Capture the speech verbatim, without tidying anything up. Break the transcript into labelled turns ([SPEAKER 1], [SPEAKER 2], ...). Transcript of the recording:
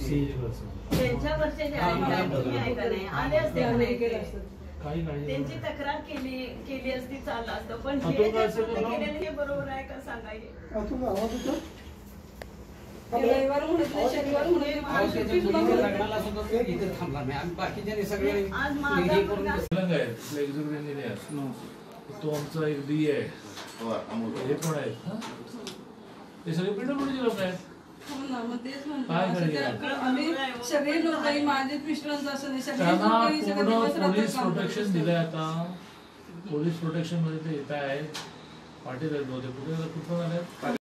[SPEAKER 1] त्यांच्यावरचे जे आहे का नाही आले असते का नाही काही नाही त्यांची तक्रार केली केली असती चाललं असतं पण हे केलेलं हे बरोबर आहे का सांगायचे
[SPEAKER 2] रविवार म्हणत नाही शनिवार
[SPEAKER 1] तो आमचा एक डी आहे हे पण आहेत ते सगळे पीडब्ल्यूडीचे लोक आहेत.
[SPEAKER 2] आम्ही सगळे लोक माझे मिस्टरांचं असं नाही
[SPEAKER 1] सगळे पोलीस प्रोटेक्शन दिलंय. आता पोलीस प्रोटेक्शन मध्ये ते येत आहे पाटील आहेत बहुतेक कुठे कुठून आले